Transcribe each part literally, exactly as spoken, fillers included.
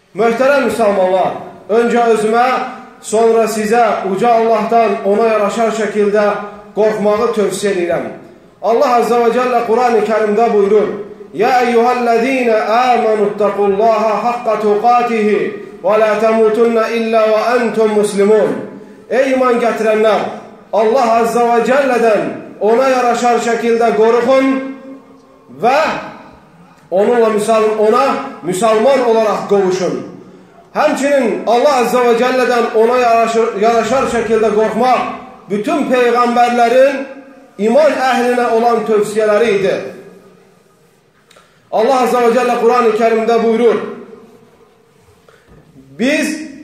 Möhtərəm müsəlmanlar, öncə özümə, sonra sizə uca Allahdan ona yaraşar şəkildə qorxmağı tövsiyə edirəm. Allah Azza və Cəllə Quran-ı Kərimdə buyurur: "Ya eyyuhellezine amenuttaqullaha haqqa tuqatihi və la tamutunna illa və entum muslimun." Ey iman gətirənlər, Allah Azza və Cəllədən ona yaraşar şəkildə qorxun və onunla müsəlman, ona müsəlman olaraq qovuşun. Həmçinin Allah Azza və Cəllədən ona yaraşır, yaraşar şəkildə qorxmaq bütün peyğəmbərlərin iman əhlinə olan tövsiyələri idi. Allah Azza və Cəllə Quran-ı Kərimdə buyurur: "Biz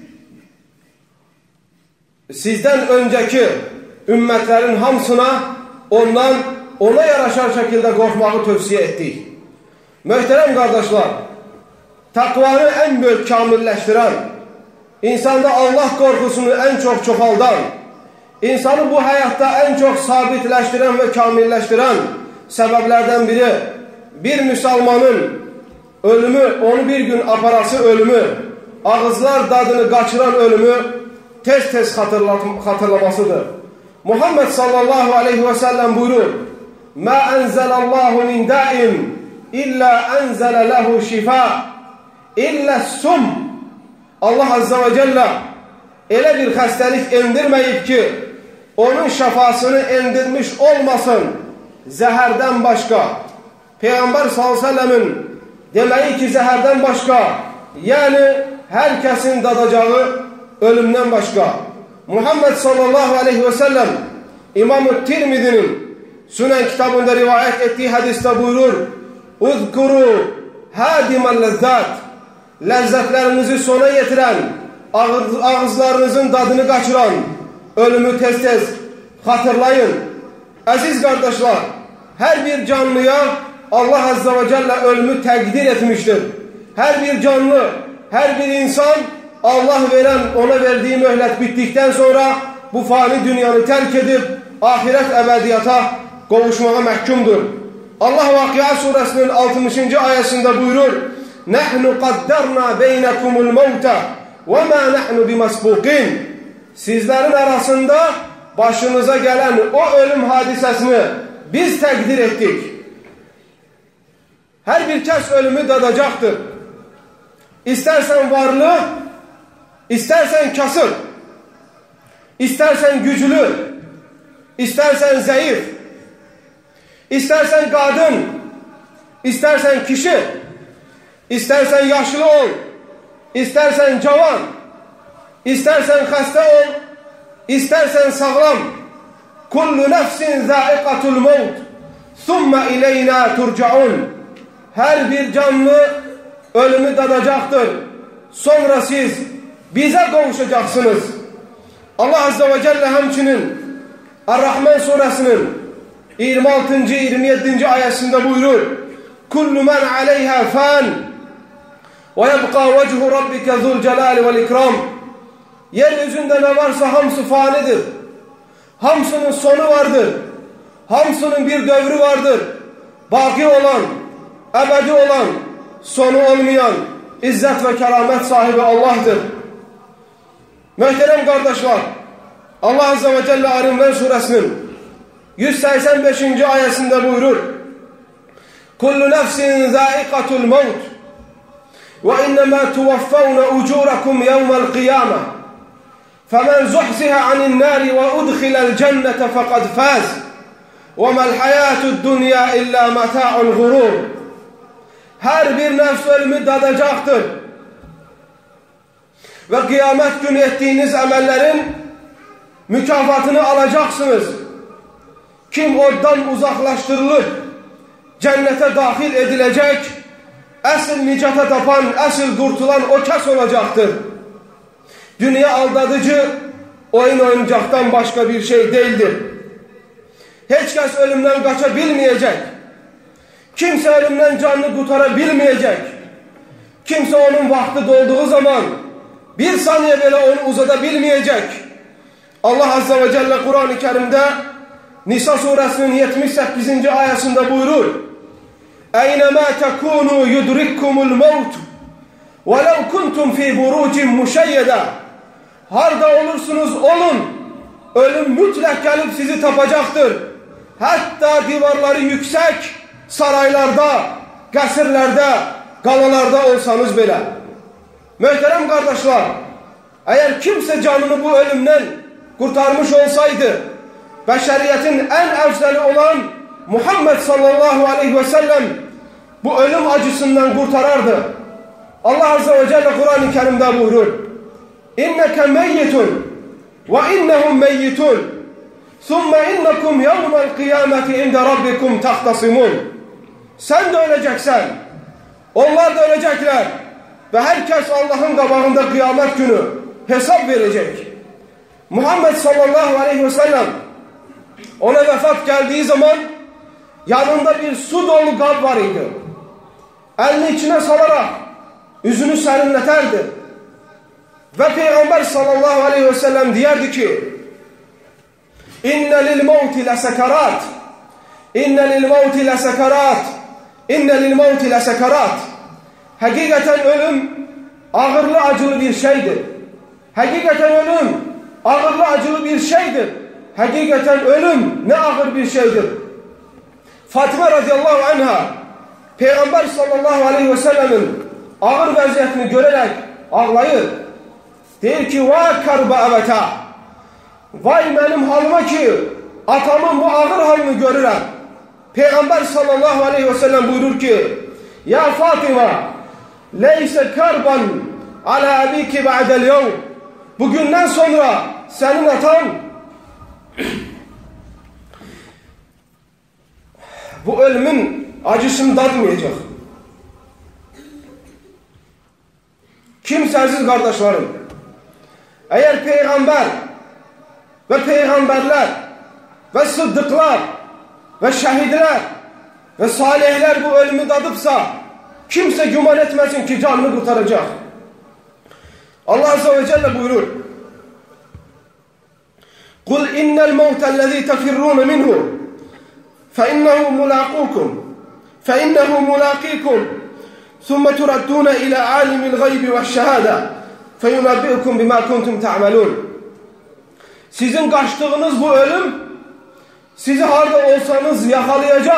sizdən öncəki ümmətlərin hamısına ondan ona yaraşar şəkildə qorxmağı tövsiyə etdik." Möhtərəm qardaşlar, təqvanı ən böyük kamilləşdirən, insanda Allah qorxusunu ən çox çoxaldan, insanı bu həyatda ən çox sabitləşdirən və kamilləşdirən səbəblərdən biri, bir müsəlmanın ölümü, onu bir gün aparası ölümü, ağızlar dadını qaçıran ölümü tez-tez xatırlamasıdır. Muhammed sallallahu aleyhi və səlləm buyurur: "Mə ənzəlallahu min daim İlla enzələ ləhu şifa illə sum." Allah Azza və Cəllə elə bir xəstəlik endirməyib ki, onun şəfasını endirmiş olmasın zəhərdən başqa. Peyğəmbər sallallahu aleyhi və səlləmin deməyi ki, zəhərdən başqa, yəni hər kəsin dadacağı ölümdən başqa. Muhammed sallallahu aleyhi və səlləm İmam-ı Tirmidinin Sünən kitabında rivayət etdiyi hədisdə buyurur: "Uzkuru hadimel lezzat." Ləzzətlərinizi sona yetirən, ağız, ağızlarınızın dadını qaçıran ölümü tez-tez xatırlayın. Əziz qardaşlar, hər bir canlıya Allah Azza və Cəllə ölümü təqdir etmişdir. Hər bir canlı, hər bir insan Allah verən, ona verdiyi möhlət bitdikdən sonra bu fani dünyanı tərk edib ahirət əbədiyyata qovuşmağa məhkumdur. Allah Vakıa Surəsinin altmışıncı ayəsində buyurur: "Nəhnu qaddarna beynekumul mevta və mə nəhnu bimasbuqin." Sizlərin arasında başınıza gələn o ölüm hadisəsini biz təqdir etdik. Hər bir kəs ölümü dadacaqdır. İstərsən varlı, istərsən kasıb, istərsən güclü, istərsən zəif, İstərsən qadın, istərsən kişi, istərsən yaşlı ol, istərsən cavan, istərsən xəstə ol, istərsən sağlam. Kullu nəfsin zaiqatul mevt, thumma ileynə turcaun. Hər bir canlı ölümü dadacaqdır. Sonra siz bizə qovuşacaqsınız. Allah Azza və Cəllə həmçinin Ar-Rahman surəsinin iyirmi altıncı iyirmi yeddinci ayəsində buyurur: "Kullu men aleyha fan ve yebqa vecihu rabbike zul celali vel ikram." Yeryüzünde ne varsa hamısı fanidir. Hamısının sonu vardır. Hamısının bir dövrü vardır. Baki olan, ebedi olan, sonu olmayan, izzet ve keramet sahibi Allah'tır. Möhtərəm qardaşlar, Allah Azza və Cəllə Ar-Rahman suresinin yüz səksən beşinci ayəsində buyurur: "Kullu nefsin zaiqatul mevt ve innema tuvaffawna ucurakum yawmal qiyamah. Femen zuhziha anin nari ve udkhilal cennete faqad faz. Ve mel hayatud dunya illa mata'ul gurur." Her bir nefs ölümü dadacaktır. Ve kıyamet günü ettiğiniz emellerin mükafatını alacaksınız. Kim oradan uzaklaştırılır, cennete dahil edilecek, əsl nicata tapan, əsl kurtulan o kəs olacaktır. Dünya aldadıcı, oyun oyuncaktan başka bir şey değildir. Hiç kəs ölümden kaçabilmeyecek. Kimse ölümden canını kurtarabilmeyecek. Kimse onun vakti dolduğu zaman bir saniye bile onu uzatabilmeyecek. Allah Azza ve Celle Kur'an-ı Kerim'de Nisa suresinin yetmiş sekizinci ayasında buyurur: "Eynemâ tekûnû yudrikkumul mevt وَلَوْ كُنْتُمْ فِي بُرُوجٍ مُشَيَّدًا Harda olursunuz olun, ölüm mutlak gelip sizi tapacaktır. Hatta divarları yüksek saraylarda, qəsirlərdə, qalalarda olsanız bile. Möhtərəm kardeşler, eğer kimse canını bu ölümden kurtarmış olsaydı, beşeriyetin en efzeli olan Muhammed sallallahu aleyhi ve sellem bu ölüm acısından kurtarardı. Allah azze ve celle Kur'an-ı Kerim'de buyurur: İnneke meyyitun ve innehum meyyitun thumme innekum yevmel kıyameti inde rabbikum tahtasimun. Sen de öleceksen, onlar da ölecekler ve herkes Allah'ın kabağında kıyamet günü hesap verecek. Muhammed sallallahu aleyhi ve sellem ona vefat geldiği zaman yanında bir su dolu kap var idi. Elini içine salarak yüzünü serinleterdi. Ve Peygamber sallallahu aleyhi ve sellem diyerdi ki: İnne lil mevti lesekarat İnne lil mevti lesekarat İnne lil mevti lesekarat Hakikaten ölüm ağırlı acılı bir şeydir. Hakikaten ölüm ağırlı acılı bir şeydir. Hakikaten ölüm ne ağır bir şeydir. Fatıma radıyallahu anha Peygamber sallallahu aleyhi ve sellemin ağır vaziyetini görerek ağlayır. Der ki: "Va karba abata. Vay benim halıma ki atamın bu ağır halini görürüm." Peygamber sallallahu aleyhi ve sellem buyurur ki: "Ya Fatıma, leyse karban ala abiki ba'del yevm." Bugünden sonra senin atan bu ölümün acısını tatmayacak. Kimsesiz kardeşlerim, eğer peygamber ve peygamberler ve sıddıklar ve şehitler ve salihler bu ölümü tadıpsa kimse güman etmesin ki canını kurtaracak. Allah azze ve celle buyurur: "Kul innel mevtellezî tefirrûne minhu فإنه ملاقوكم فإنه ملاقيكم ثم تردون إلى عالم الغيب والشهادة فينبئكم بما كنتم تعملون." Sizin kaçtığınız bu ölüm sizi harda olsanız yakalayacak.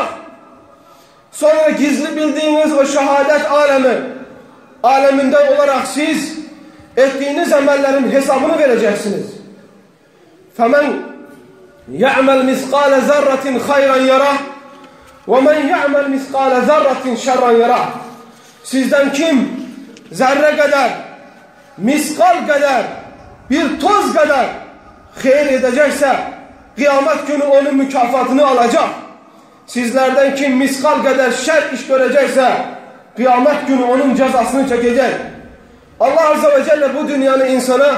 Sonra gizli bildiğiniz o şehadet alemi aleminde olarak siz ettiğiniz amellerin hesabını vereceksiniz. فَمَنْ يَعْمَلْ مِثْقَالَ ذَرَّةٍ خَيْرًا يَرَهُ وَمَنْ يَعْمَلْ مِثْقَالَ ذَرَّةٍ شَرًّا يَرَهُ Sizden kim zerre kadar, miskal kadar, bir toz kadar hayır edecekse kıyamet günü onun mükafatını alacak. Sizlerden kim miskal kadar şer iş görecekse kıyamet günü onun cezasını çekecek. Allah azze ve celle bu dünyanın insana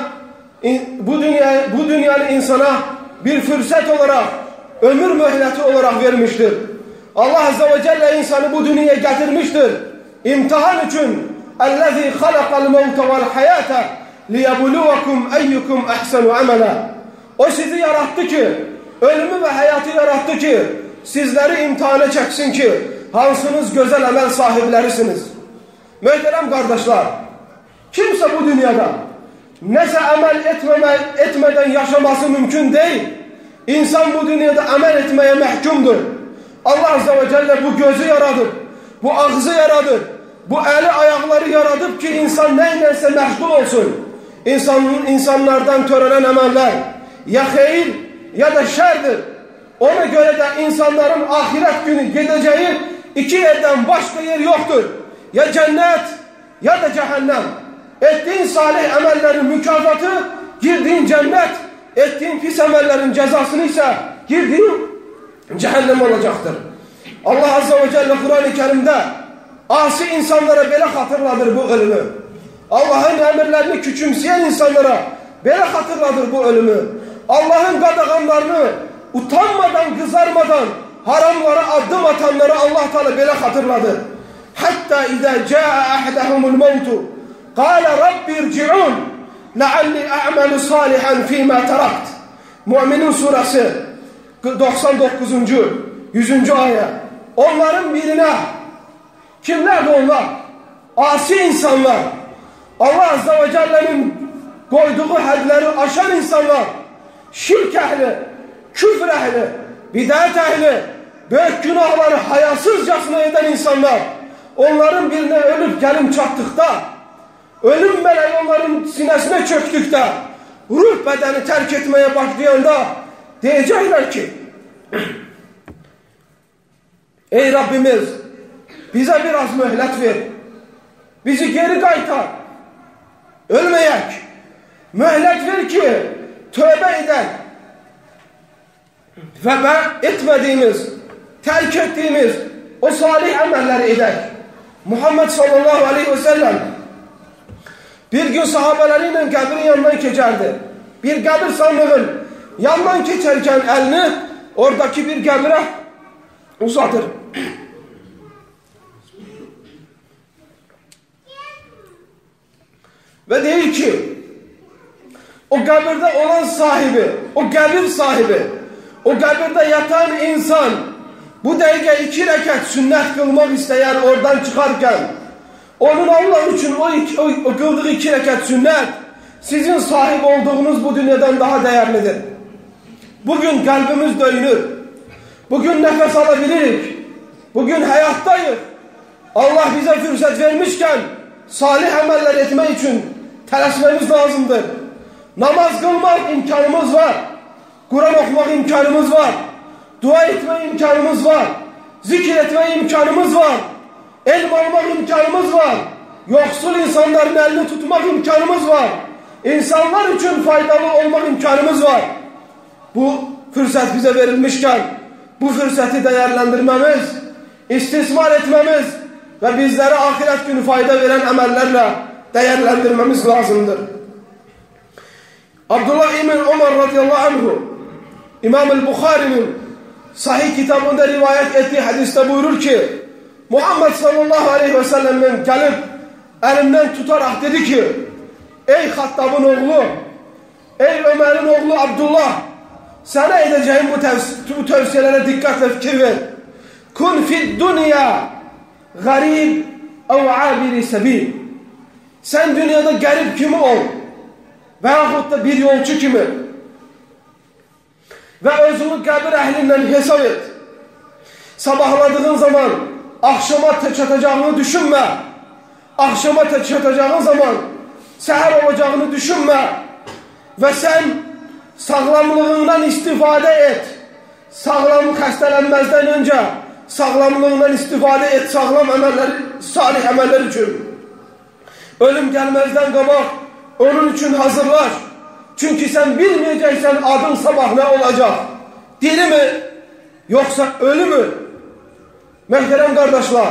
bu dünya bu dünyanın insana bir fırsat olarak, ömür mühleti olarak vermiştir. Allah azze ve celle insanı bu dünyaya getirmiştir. İmtihan için. اَلَّذ۪ي خَلَقَ الْمَوْتَ وَالْحَيَاةَ لِيَبُلُوَكُمْ اَيُّكُمْ اَحْسَنُ عَمَلًا O sizi yarattı ki, ölümü ve hayatı yarattı ki, sizleri imtihana çeksin ki, hansınız güzel amel sahiplerisiniz. Muhterem kardeşler, kimse bu dünyada neyse amel etmeme, etmeden yaşaması mümkün değil. İnsan bu dünyada amel etmeye mahkumdur. Allah azze ve celle bu gözü yaradır, bu ağzı yaradır, bu eli ayakları yaradıp ki insan neyleyse meşgul olsun. İnsanın, insanlardan törenen ameller ya hayır ya da şerdir. Ona göre de insanların ahiret günü gideceği iki yerden başka yer yoktur. Ya cennet ya da cehennem. Ettiğin salih amellerin mükafatı girdiğin cennet, ettiğin pis amellerin cezasını ise girdiğin cehennem olacaktır. Allah azze ve celle Kur'an-ı Kerim'de asi insanlara böyle hatırladır bu ölümü. Allah'ın emirlerini küçümseyen insanlara böyle hatırladır bu ölümü. Allah'ın qadağanlarını utanmadan, kızarmadan haramlara adım atanları Allah Teala böyle hatırladır. Hatta izâ câ'a ahadahumul mevtu qâle rabbi irci'ûn lealli a'malu salihan fîmâ terakt. Mü'minin suresi doksan dokuzuncu yüzüncü ayet. Onların birine, kimlerdi onlar? Asi insanlar. Allah Azze ve Celle'nin koyduğu hadleri aşan insanlar, şirk ehli, küfür ehli, bid'at ehli, büyük günahları hayasızcasına eden insanlar, onların birine ölüp gelin çattıkta, ölüm meleği onların sinesine çöktükte, ruh bedeni terk etmeye başlayanda diyecekler ki, ey Rabbimiz, bize biraz mühlet ver, bizi geri kaytar, ölmeyek, mühlet ver ki tövbe eden ve ben etmediğimiz, terk ettiğimiz o salih amelleri eder. Muhammed sallallahu aleyhi ve sellem bir gün sahabeleriyle kabrin yanından geçerdi. Bir kabir sandığın yandan geçerken elini oradaki bir kabire uzatır. Ve değil ki o kabirde olan sahibi, o kabir sahibi, o kabirde yatan insan bu dakika iki rekat sünnet kılmak isteyen oradan çıkarken onun Allah için o, iki, o, o kıldığı iki rekat sünnet sizin sahip olduğunuz bu dünyadan daha değerlidir. Bugün kalbimiz dönür. Bugün nefes alabiliriz. Bugün hayattayız. Allah bize fırsat vermişken salih ameller etme için telaşmamız lazımdır. Namaz kılmak imkanımız var. Kur'an okumak imkanımız var. Dua etme imkanımız var. Zikir etme imkanımız var. Elm almak imkanımız var. Yoksul insanların elini tutmak imkanımız var. İnsanlar için faydalı olmak imkanımız var. Bu fırsat bize verilmişken bu fırsatı değerlendirmemiz, istismar etmemiz ve bizlere ahiret günü fayda veren amellerle değerlendirmemiz lazımdır. Abdullah İbn Ömer radıyallahu anhu İmam-ı Bukhari'nin sahih kitabında rivayet ettiği hadiste buyurur ki Muhammed sallallahu aleyhi ve sellem'in gelip elimden tutarak dedi ki ey Hattab'ın oğlu, ey Ömer'in oğlu Abdullah, sana edeceğim bu, tevs bu tavsiyelere dikkatle fikir ver. Kun fid dünya garib ev abiri sebil. Sen dünyada garip kimi ol veyahut da bir yolcu kimi ve özünü kabir ehlinden hesap et. Sabahladığın zaman akşama çatacağını düşünme. Akşama çatacağın zaman seher olacağını düşünme. Ve sen sağlamlığından istifade et. Sağlam hastalanmazdan önce sağlamlığından istifade et. Sağlam emeller, salih emeller için. Ölüm gelmezden kabak onun için hazırlaş. Çünkü sen bilmeyeceksen adın sabah ne olacak? Diri mi? Yoksa ölü mü? Muhterem kardeşler,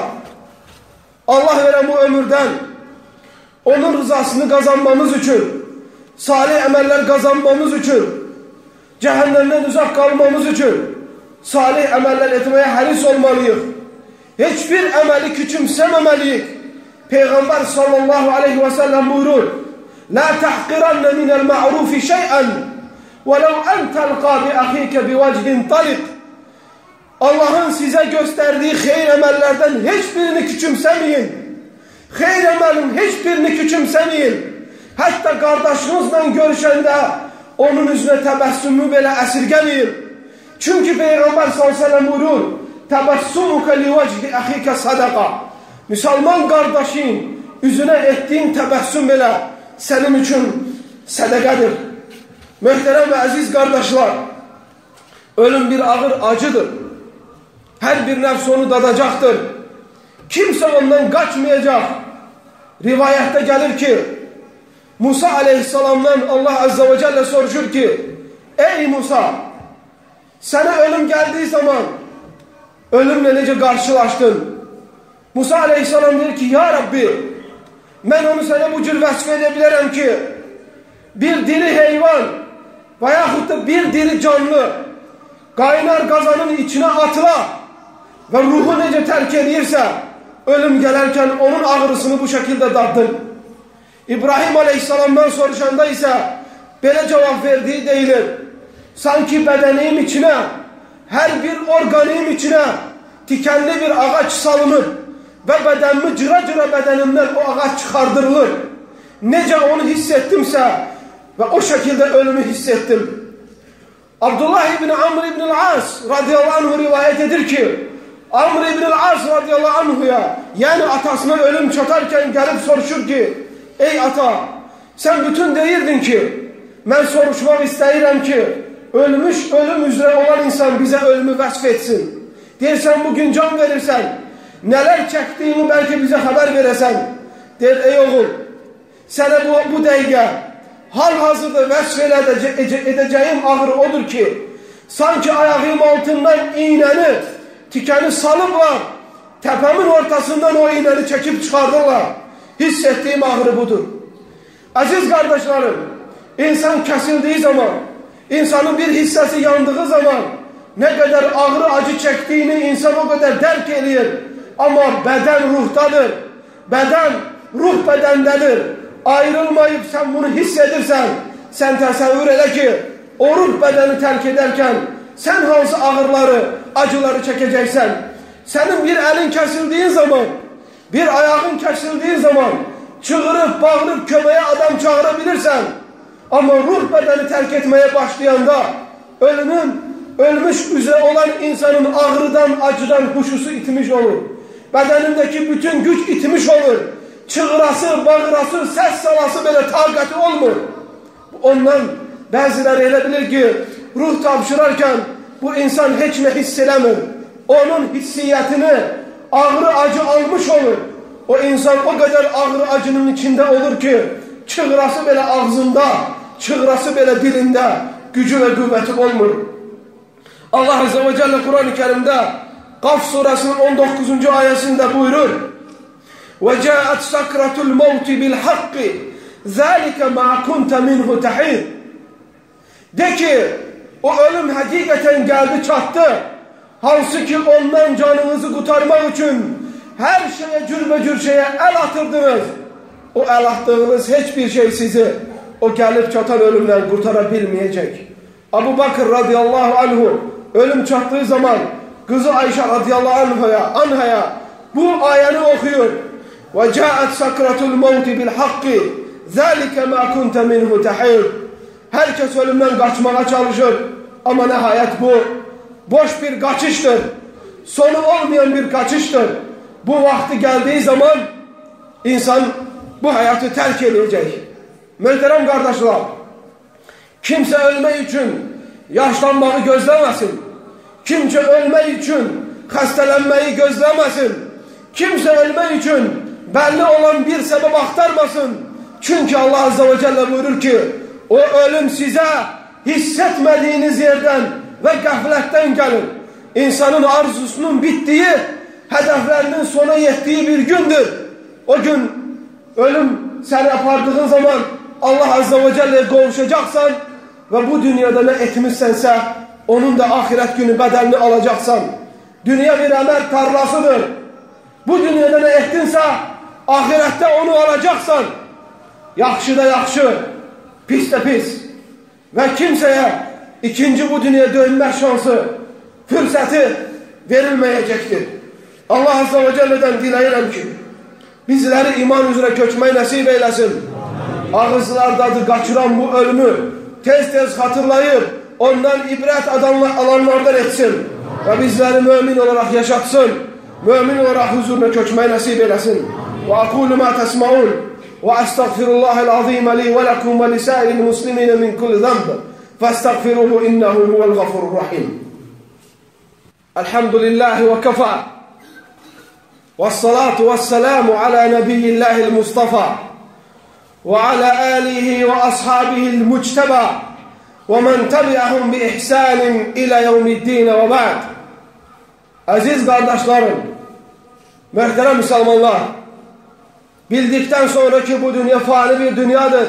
Allah veren bu ömürden onun rızasını kazanmamız için, salih emeller kazanmamız için, cehennemden uzak kalmamız için salih emeller etmeye haris olmalıyız. Hiçbir ameli küçümsememeliyiz. Peygamber sallallahu aleyhi ve sellem buyurur: La tahqiranne minel ma'rufi şey'en velev en telqa bi ahike bi vechin talik. Allah'ın size gösterdiği hayır emellerden hiçbirini küçümsemeyin. Hayır emelin hiçbirini küçümsemeyin. Hatta kardeşinizle görüşende onun yüzüne tebessümü bile esirgemeyin. Çünkü Peygamber sallallahu aleyhi ve sellem buyurur: Tebessumuke li vechi ahike sadaka. Müslüman kardeşin yüzüne ettiğin tebessüm bile senin için sadakadır. Muhterem ve aziz kardeşler, ölüm bir ağır acıdır. Her bir nefs onu dadacaktır. Kimse ondan kaçmayacak. Rivayette gelir ki Musa aleyhisselamdan Allah azze ve celle soruşur ki ey Musa, sana ölüm geldiği zaman ölümle nece karşılaştın? Musa aleyhisselam der ki ya Rabbi, ben onu sana bu cür vasf edebilirim ki bir diri hayvan veyahut da bir diri canlı kaynar kazanın içine atıla ve ruhu nece terk edirse ölüm gelerken onun ağrısını bu şekilde dattın. İbrahim aleyhisselamdan soruşanda ise böyle cevap verdiği değilir. Sanki bedenim içine, her bir organım içine tikenli bir ağaç salınır ve bedenimi cıra cıra bedenimden o ağaç çıkardırılır. necə onu hiss ettimsə və o şəkildə ölümü hiss etdim. Abdullah ibn Amr ibn al-As radiyallahu anhu rivayet edir ki, Amr ibn al-As radiyallahu anhuya, yani atasına ölüm çatarken gelip soruşur ki, ey ata, sen bütün deyirdin ki, ben soruşmak istəyirəm ki, ölmüş, ölüm üzere olan insan bize ölümü vəsf etsin. Deyirsən bugün can verirsen, neler çektiğini belki bize haber veresen. Der, ey oğul, sana bu, bu dəqiqə hal hazırda vəsf edeceğim ağrı odur ki, sanki ayağım altından iğnəni, tikəni salıblar, tepemin ortasından o iğnəni çekip çıkardılar. Hissettiğim ağrı budur. Aziz kardeşlerim, insan kesildiği zaman, insanın bir hissesi yandığı zaman, ne kadar ağrı acı çektiğini insan o kadar derk ediyor. Ama beden ruhtadır. Beden, ruh bedendedir. Ayrılmayıp sen bunu hissedirsen, sen təsəvvür elə ki, o ruh bedeni terk ederken, sen hansı ağırları, acıları çekeceksen, senin bir elin kesildiği zaman, bir ayağın kesildiği zaman, çığırıp, bağırıp, kömeğe adam çağırabilirsen, ama ruh bedeni terk etmeye başlayanda, ölümün, ölmüş üzere olan insanın ağrıdan, acıdan huşusu itmiş olur. Bedenindeki bütün güç itmiş olur. Çığırası, bağırası, ses salası böyle takati olmur. Ondan bazıları elə bilir ki, ruh tapşırarken bu insan hiç ne hissedemir. Onun hissiyetini ağrı acı almış olur. O insan o kadar ağrı acının içinde olur ki, çığırası böyle ağzında, çığırası böyle dilinde, gücü ve kuvveti olmur. Allah Azze ve Celle Kur'an-ı Kerim'de Kaf suresinin on dokuzuncu ayetinde buyurur: وَجَاءَتْ سَكْرَةُ الْمَوْتِ بِالْحَقِّ ذَٰلِكَ مَا كُنْتَ مِنْهُ تَحِيدٍ. De ki, o ölüm hakikaten geldi çattı. Hansı ki ondan canınızı kurtarmak için her şeye, cürbecür şeye el atırdınız. O el attığınız hiçbir şey sizi o gelip çatan ölümden kurtarabilmeyecek. Abu Bakır radıyallahu anhu ölüm çattığı zaman kızı Ayşe radıyallahu anhaya, anhaya bu ayeti okuyor. وَجَاءَتْ سَكْرَةُ الْمَوْتِ بِالْحَقِّ ذَٰلِكَ مَا كُنْتَ مِنْهُ تَحِيدٍ. Herkes ölümden kaçmaya çalışır. Ama nihayet bu boş bir kaçıştır. Sonu olmayan bir kaçıştır. Bu vakti geldiği zaman insan bu hayatı terk edecek. Muhterem kardeşler, kimse ölme için yaşlanmayı gözlemesin. Kimse ölme için hastalanmayı gözlemesin. Kimse ölme için belli olan bir sebep aktarmasın. Çünkü Allah Azze ve Celle buyurur ki, o ölüm size hissetmediğiniz yerden ve gafletten gelir. İnsanın arzusunun bittiği, hedeflerinin sona yettiği bir gündür. O gün ölüm seni apardığın zaman Allah Azze ve Celle'ye kavuşacaksan ve bu dünyada ne etmişsense onun da ahiret günü bedelini alacaksan. Dünya bir emel tarlasıdır. Bu dünyada ne ettinse ahirette onu alacaksan. Yakşı da yakşı, pis de pis. Ve kimseye ikinci bu dünyaya dönme şansı, fırsatı verilmeyecektir. Allah Azze ve Celle'den dileyirəm ki, bizleri iman üzere köçmeyi nasip eylesin. Ağızlardadır kaçıran bu ölümü tez tez hatırlayıp ondan ibret alanlardan etsin. Ve bizleri mümin olarak yaşatsın. Mümin olarak huzuruna köçmeyi nasip eylesin. Ve akulu ma tesmaun ve estağfirullahel azim li ve lekum ve lisairil muslimine min kulli zamb. Festağfiruhu innehu huvel gafurur rahim. Elhamdülillahi ve kafa. والصلاة والسلام على نبي الله المصطفى وعلى آله وأصحابه المجتبى ومن تبعهم بإحسان إلى يوم الدين وبعد. Aziz kardeşlerim, muhterem Müslümanlar, bildikten sonra ki bu dünya fani bir dünyadır,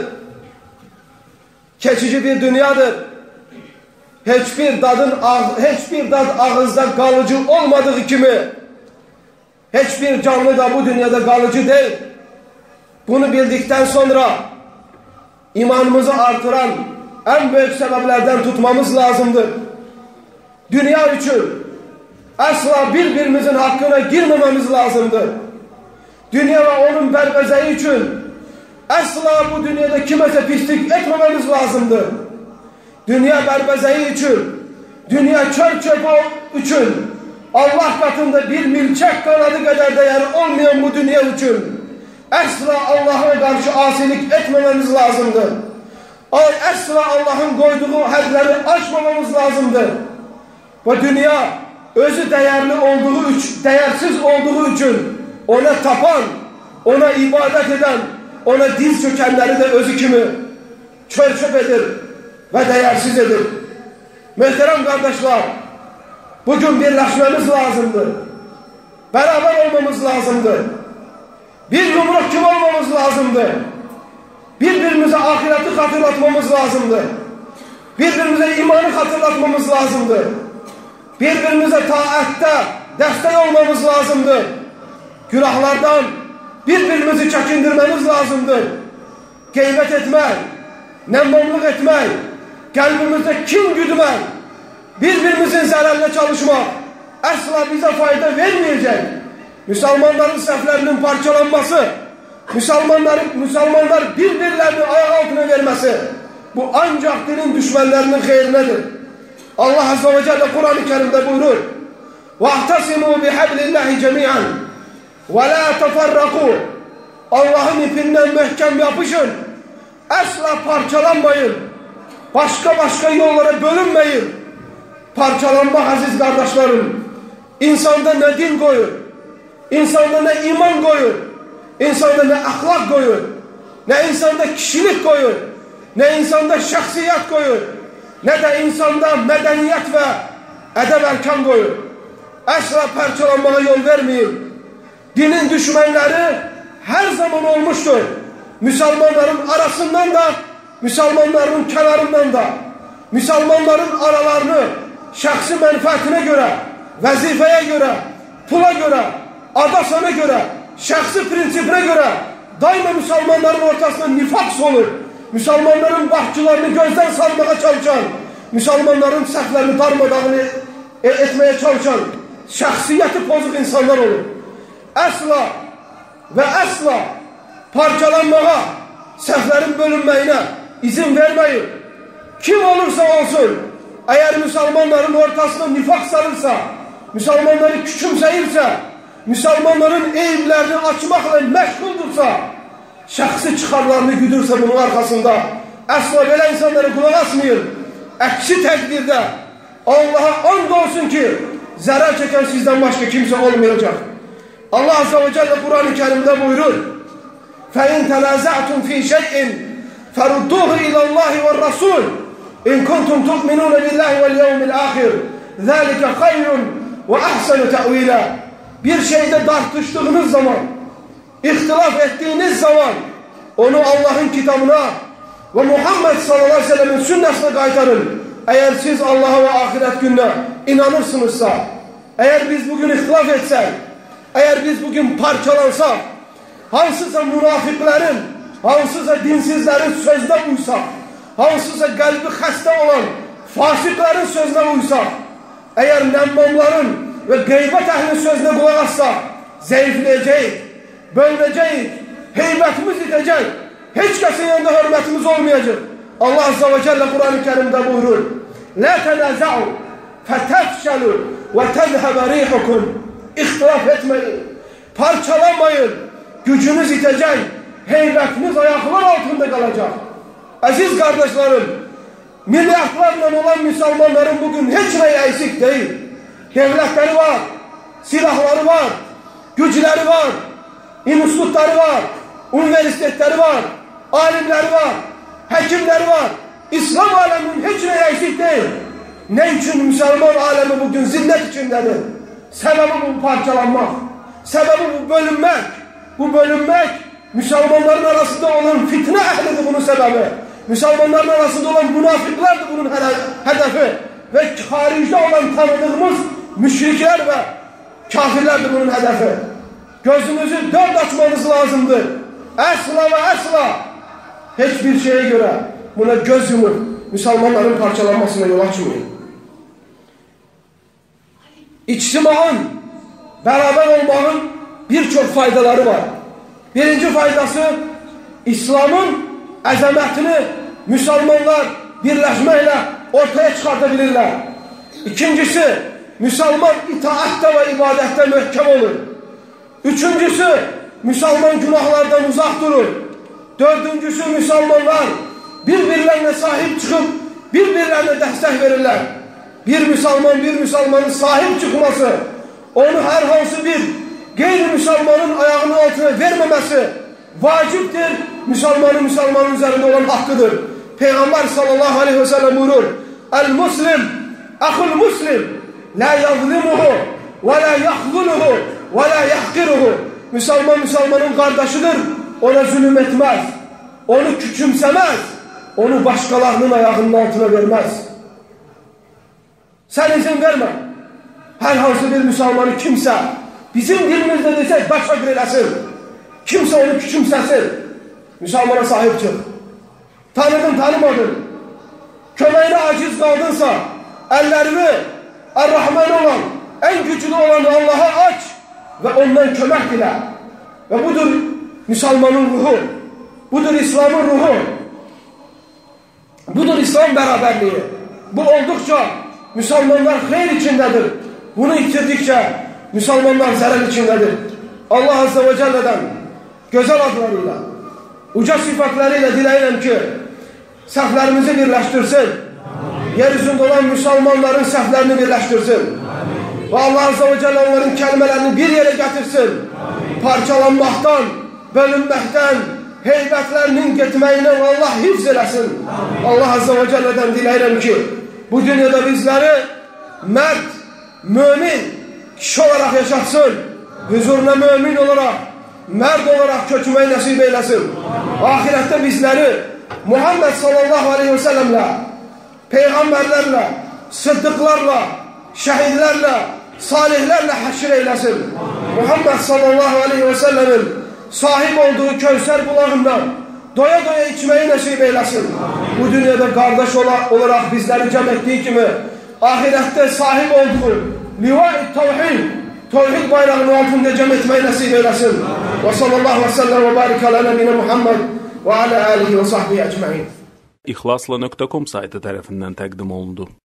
geçici bir dünyadır, hiçbir dadın hiçbir dad ağızda kalıcı olmadığı gibi hiçbir canlı da bu dünyada kalıcı değil. Bunu bildikten sonra imanımızı artıran en büyük sebeplerden tutmamız lazımdır. Dünya için asla birbirimizin hakkına girmememiz lazımdır. Dünya ve onun berbezeyi için Asla bu dünyada kimese pislik etmememiz lazımdır. Dünya berbezeyi için, dünya çöp çöpü için, Allah katında bir milçek kanadı kadar değer olmayan bu dünya için asla Allah'a karşı asilik etmememiz lazımdır. Asla Allah'ın koyduğu hadleri aşmamamız lazımdır. Bu dünya özü değerli olduğu için, değersiz olduğu için ona tapan, ona ibadet eden, ona diz çökenleri de özü kimi çöp çöp edir ve değersiz edir. Muhterem kardeşler, bugün birleşmemiz lazımdır. Beraber olmamız lazımdır. Bir yumruk gibi olmamız lazımdır. Birbirimize ahireti hatırlatmamız lazımdır. Birbirimize imanı hatırlatmamız lazımdır. Birbirimize taatte destek olmamız lazımdır. Günahlardan birbirimizi çekindirmemiz lazımdır. Gıybet etmek, nemmamlık etmek, kalbimizde kin güdmek, birbirimizin zararına çalışmak asla bize fayda vermeyecek. Müslümanların saflarının parçalanması, Müslümanların, Müslümanlar birbirlerini ayak altına vermesi, bu ancak dinin düşmanlarının hayrinedir. Allah Azze ve Celle Kur'an-ı Kerim'de buyurur: وَاَحْتَسِمُوا بِحَبْلِ اللّٰهِ جَمِيعًا وَلَا تَفَرَّقُوا Allah'ın ipinden mühkem yapışın, asla parçalanmayın, başka başka yollara bölünmeyin. Parçalanma aziz kardeşlerim, insanda ne din koyur, insanda ne iman koyur, insanda ne ahlak koyur, ne insanda kişilik koyur, ne insanda şahsiyet koyur, ne de insanda medeniyet ve edeb erkan koyur. Asla parçalanmaya yol vermeyin. Dinin düşmanları her zaman olmuştur. Müslümanların arasından da, Müslümanların kenarından da, Müslümanların aralarını şahsi menfaatine göre, vazifeye göre, pula göre, adasına göre, şahsi prensipine göre daima Müslümanların ortasında nifak olur. Müslümanların bahçılarını gözden salmaya çalışan, Müslümanların saflarını darmadağın etmeye çalışan, şahsiyeti bozuk insanlar olur. Asla ve asla parçalanmaya, safların bölünmeyine izin vermeyin. Kim olursa olsun, eğer Müslümanların ortasında nifak sarılsa, Müslümanları küçümseyirse, Müslümanların eyiplerini açmakla meşguldursa, şahsi çıkarlarını güdürse bunun arkasında asla böyle insanlara kulak asmayın. Aksi takdirde Allah'a and olsun ki zarar çeken sizden başka kimse olmayacak. Allah Azze ve Celle Kur'an-ı Kerim'de buyurur: فَاِنْ تَنَازَعْتُمْ ف۪ي شَيْءٍ فَرُدُّوهُ اِلَى اللّٰهِ وَالرَّسُولِ اِنْ كُنْتُمْ تُؤْمِنُونَ بِاللّٰهِ وَالْيَوْمِ الْآخِرِ ذَٰلِكَ خَيْرٌ وَأَحْسَنُ تَأْو۪يلًا Bir şeyde tartıştığınız zaman, ihtilaf ettiğiniz zaman onu Allah'ın kitabına ve Muhammed sallallahu aleyhi ve sellem'in sünnetine kaytarın. Eğer siz Allah'a ve ahiret gününe inanırsınızsa, eğer biz bugün ihtilaf etsek, eğer biz bugün parçalansak, hansısa münafıkların, hansısa dinsizlerin sözüne uysak, hansısa kalbi hasta olan fasıkların sözüne uysak, eğer nemmamların ve gıybet ehlinin sözüne kulak assak, zayıflayacağız, bölüneceğiz, heybetimiz gidecek, hiç kesin yanında hürmetimiz olmayacak. Allah Azze ve Celle Kur'an-ı Kerim'de buyurur: لَا تَنَازَعُوا فَتَفْشَلُوا وَتَذْهَبَ رِيحُكُمْ İhtilaf etmeyin, parçalamayın, gücünüz itecek, heybetiniz ayaklar altında kalacak. Aziz kardeşlerim, milyarlarla olan Müslümanların bugün hiç neye eksik değil. Devletleri var, silahları var, güçleri var, institutları var, üniversiteleri var, alimleri var, hekimleri var. İslam aleminin hiç neye eksik değil. Ne için Müslüman alemi bugün zillet içindedir? Sebebi bu parçalanmak, sebebi bu bölünmek. Bu bölünmek Müslümanların arasında olan fitne ehlidir bunun sebebi. Müslümanların arasında olan münafıklardır bunun hedefi. Ve haricde olan tanıdığımız müşrikler ve kafirlerdir bunun hedefi. Gözünüzü dört açmanız lazımdır. Asla ve asla hiçbir şeye göre buna göz yumun, Müslümanların parçalanmasına yol açmayın. İçtimağın, beraber olmanın birçok faydaları var. Birinci faydası, İslamın əzəmətini müsəlmanlar birləşməklə ortaya çıxartabilirlər. İkincisi, müsəlman itaətdə və ibadətdə möhkəm olur. Üçüncüsü, müsəlman günahlardan uzaq durur. Dördüncüsü, müsəlmanlar bir-birlərine sahip çıxıb, bir-birlərine dəstək verirlər. Bir müsəlman, bir müsəlmanın sahip çıxması, onu hər hansı bir qeyri-müsəlmanın ayağının altına verməməsi vacibdir, müsəlmanın müsəlmanın üzərində olan haqqıdır. Peyğəmbər sallallahu aleyhi ve sellem buyurur, El-Muslim, Əxul-Muslim, la yazlimuhu, və la yaxzuluhu, və la yahqiruhu. Müsəlman müsəlmanın qardaşıdır, ona zulüm etməz, onu küçümsəməz, onu başqalarının ayağının altına verməz. Sən izin vermə, hər hansı bir müsəlmanı kimsə, bizim dilimizdə desək, başa eləsin, kimsə onu küçümsəsin, müsəlmana sahib çıx. Tanıdın, tanımadın, köməyinə aciz qaldınsa, əllərini Ər-Rahman olan, ən güclü olan Allah'a aç və ondan kömək dilə. Və budur müsəlmanın ruhu, budur İslamın ruhu, budur İslam bərabərliyi. Bu olduqca müsəlmanlar xeyr içindədir. Bunu itirdikcə müsəlmanlar zərər içindədir. Allah Azze ve Celle'den gözəl adlarıyla, uca sıfatlarıyla diləyirəm ki, səhvlərimizi birləşdirsin. Yeryüzündə olan müsəlmanların səhvlərini birləşdirsin. Və Allah Azze ve Celle onların kəlmələrini bir yerə gətirsin. Parçalanmaqdan, bölünməkdən, heybətlərinin getməyindən Allah hifz eləsin. Allah Azze ve Celle'den diləyirəm ki, bu dünyada bizləri mərd, mümin kişi olarak yaşatsın. Huzuruna mümin olarak, mərd olarak köçməyi nəsib eyləsin. Ahirette bizləri Muhammed sallallahu aleyhi ve sellemlə, peyğəmbərlərlə, sıddıqlarla, şəhidlərlə, salihlərlə həşr eyləsin. Muhammed sallallahu aleyhi ve sellemin sahib olduğu Kövsər bulağından doya doya içməyi nəsib eyləsin. Bu dünyada qardaş olarak bizləri cəm etdiyi kimi, ahirette sahib olduğu Liva-i Tevhid, Tevhid bayrağının altında cəm etməyi nəsib eyləsin. Və sallallahu və səlləm və barik alə nəbinə Muhammed və alə alihi və sahbihi əcməin. İxlasla nöqtə com saytı tərəfindən təqdim olundu.